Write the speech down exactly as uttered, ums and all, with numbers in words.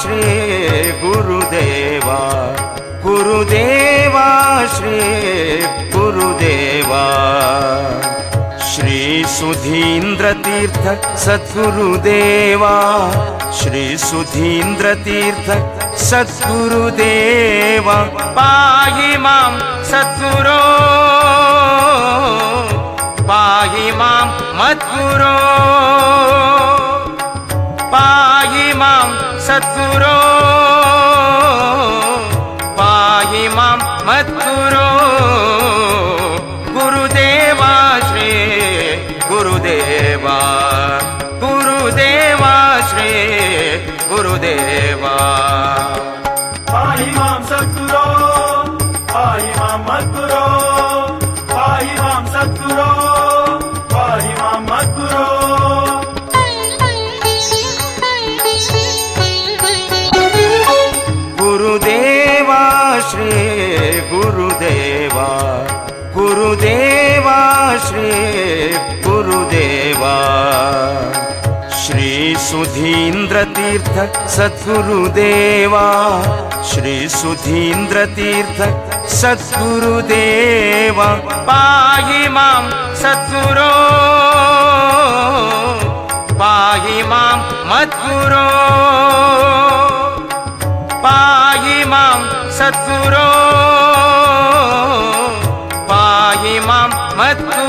ಶ್ರೀ ಗುರುದೇವ ಗುರುದೇವ ಶ್ರೀ ಗುರುದೇವ ಶ್ರೀ ಸುಧೀಂದ್ರ ತೀರ್ಥ ಸದ್ಗುರುದೇವ ಶ್ರೀ ಸುಧೀಂದ್ರ ತೀರ್ಥ ಸದ್ಗುರುದೇವ ಪಾಹಿ ಮಾಂ ಸದ್ಗುರೋ ಪಾಹಿ ಮಾಂ ಮದ್ಗುರೋ ಪಾಹಿ ಮಾಂ ಸದ್ಗುರೋ ಪಾಹಿ ಮಾಂ ಮದ್ಗುರೋ ಗುರುದೇವ ಶ್ರೀ ಗುರುದೇವ ಗುರುದೇವ ಶ್ರೀ ಗುರುದೇವ ಪಾಹಿ ಮಾಂ ಸದ್ಗುರೋ ಪಾಹಿ ಮಾಂ ಮದ್ಗುರೋ ಪಾಹಿ ಮಾಂ ಸದ್ಗುರೋ ಪಾಹಿ ಮಾಂ ಮದ್ಗುರೋ ಗುರುದೇವ ಶ್ರೀ ಗುರುದೇವ ಗುರುದೇವ ಶ್ರೀ ಗುರುದೇವ ಶ್ರೀ ಸುಧೀಂದ್ರ ತೀರ್ಥ ಸದ್ಗುರುದೇವ ಶ್ರೀ ಸುಧೀಂದ್ರ ತೀರ್ಥ ಸದ್ಗುರುದೇವ ಪಾಹಿ ಮಾಂ ಸದ್ಗುರೋ ಪಾಹಿ ಮಾಂ ಮದ್ಗುರೋ ಪಾಹಿ ಮಾಂ ಸದ್ಗುರೋ ಪಾಹಿ ಮಾಂ ಮದ್ಗುರೋ